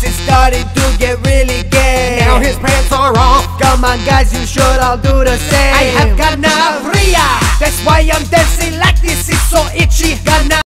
This is starting to get really gay. Now his pants are off. Come on guys, you should all do the same. I have gonorrhea. That's why I'm dancing like this, it's so itchy.